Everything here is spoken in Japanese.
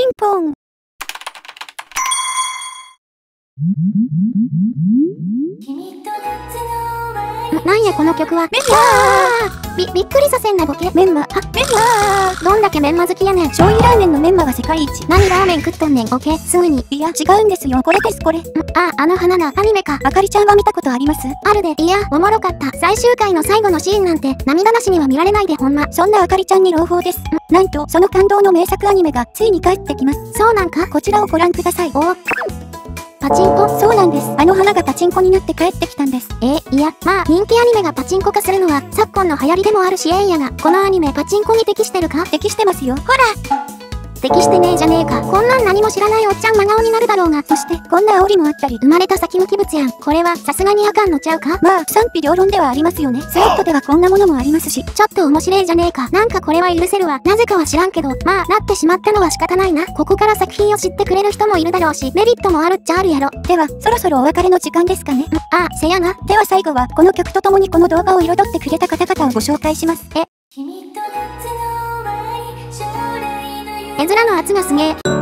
ンポン。 なんやこの曲は。 メンマびっくりさせんなボケ。 メンマメンマどんだけメンマ好きやねん。 醤油ラーメンのメンマが世界一。 何ラーメン食っとんねん。ボケ、すぐに。 いや、違うんですよ。これです、これ。 あの花な、アニメか。 あかりちゃんは見たことあります？ あるで。いや、おもろかった。最終回の最後のシーンなんて、涙なしには見られないでほんま。 そんなあかりちゃんに朗報です。なんと、その感動の名作アニメが、ついに帰ってきます。 そうなんか？ こちらをご覧ください。 パチンコ？ そうなんです。あの花がパチンコになって帰ってきたんです。 いや、まあ、人気アニメがパチンコ化するのは、昨今の流行りでもあるしやが、このアニメパチンコに適してるか？ 適してますよ。 ほら！適してねえじゃねえか。こんなん何も知らないおっちゃん真顔になるだろうが。 そして、こんな煽りもあったり。 生まれた先向き物やん。これは、さすがにあかんのちゃうか？ まあ、賛否両論ではありますよね。スレッドではこんなものもありますし。 ちょっと面白いじゃねえか。なんかこれは許せるわ。なぜかは知らんけど、まあ、なってしまったのは仕方ないな。ここから作品を知ってくれる人もいるだろうし、メリットもあるっちゃあるやろ。 では、そろそろお別れの時間ですかね。 せやな。 では最後は、この曲とともにこの動画を彩ってくれた方々をご紹介します。 絵面の圧がすげえ。